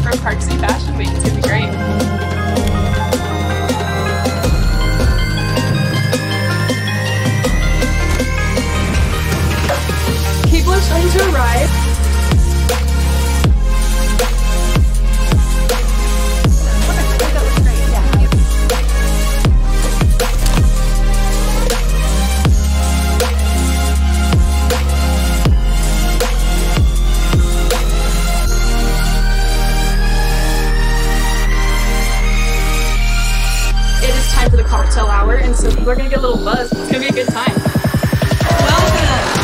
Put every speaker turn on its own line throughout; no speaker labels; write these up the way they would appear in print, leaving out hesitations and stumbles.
for Park City Fashion Week. It's going to be great. People are starting to arrive. For the cocktail hour, and so people are gonna get a little buzz. It's gonna be a good time. Welcome!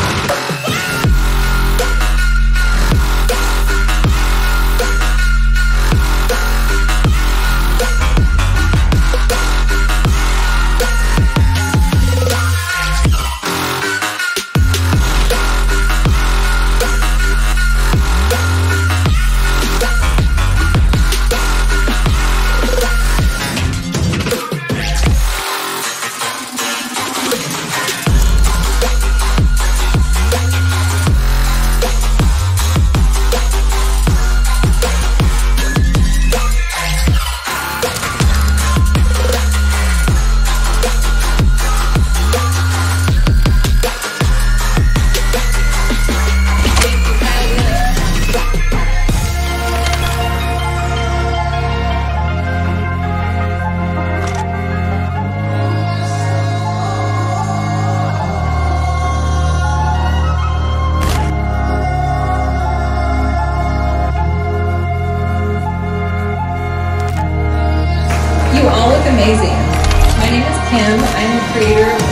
You all look amazing. My name is Kim. I'm the creator of